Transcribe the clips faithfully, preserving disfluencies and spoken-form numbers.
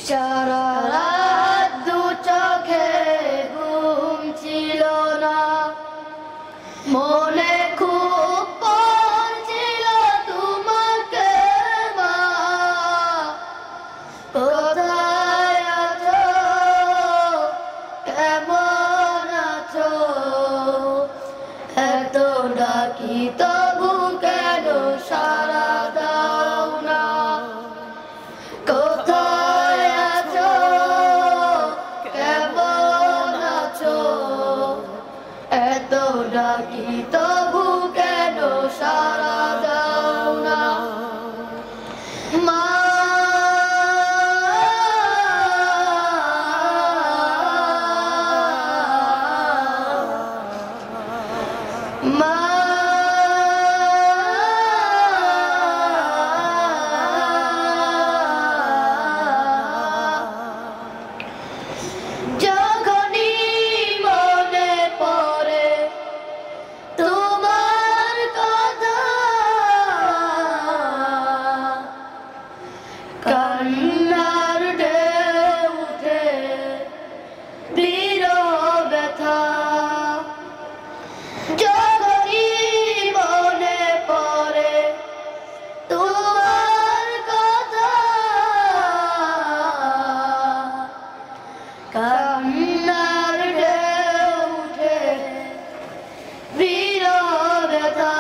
সারা রাত দু চোখে ঘুম ছিল না, মনে খুব পড়ছিল তোমাকে মা। কোথায় আছো, কেমন আছো, এত ডাকি তবু কেন সাড়া দাও না। কোথায় আছো, কেমন আছো, এত ডাকি তবু কেন সাড়া দাও না। মা মা যখনই মনে পড়ে তোমার কথা, কান্নার ঢেউ উঠে দৃঢ় ব্যথা। যখনই মনে পড়ে তোমার কথা, কান্নার ঢেউ উঠে দৃঢ় ব্যথা।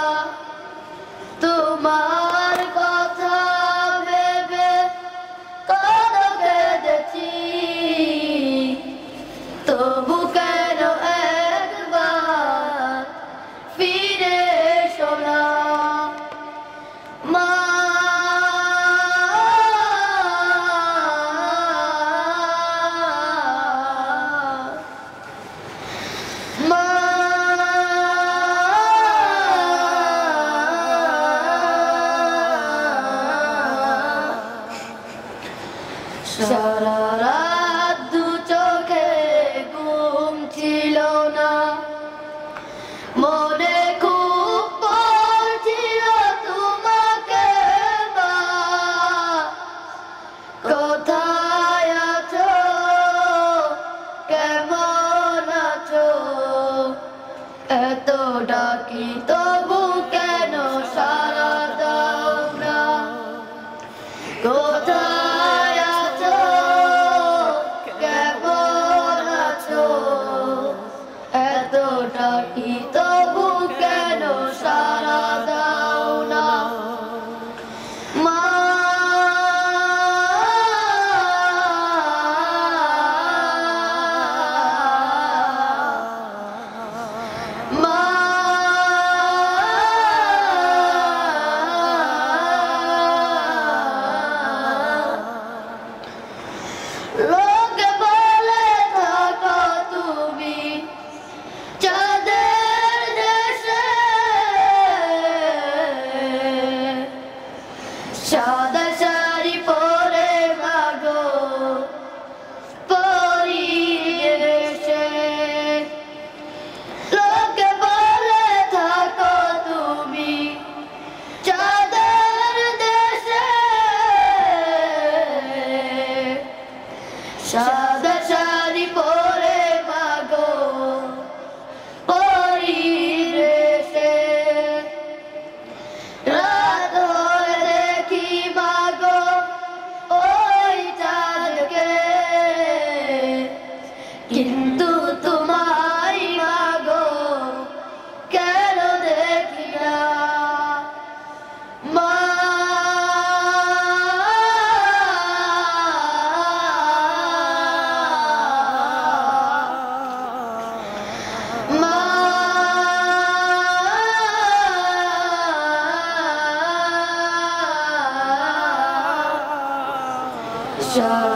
তোমার কথা ভেবে কত কেঁদেছি, তবু কেন একবার ফিরে এসো না। মা মা সারা রাত দু চোখে ঘুম ছিল না, মনে খুব পড়ছিল তোমাকে মা। কোথায় আছো, কেমন আছো, এত ডাকি তবু কেন সাড়া দাও না। কোথায় আছো, কেমন আছো, এত ডাকি তবু কেন সাড়া দাও না। মা মা লোকে বলে থাকো তুমি চাঁদের দেশে, সাদা শাড়ি পরে মাগো পরিবেশে। লোকে বলে থাকো তুমি চাঁদের দেশে, সাদা শাড়ি পরে মাগো পরিবেশে। রাত হয়ে দেখি মাগো ওই চাঁদকে, কিন্তু তোমায় মাগো কেন দেখি না। মা মা সারা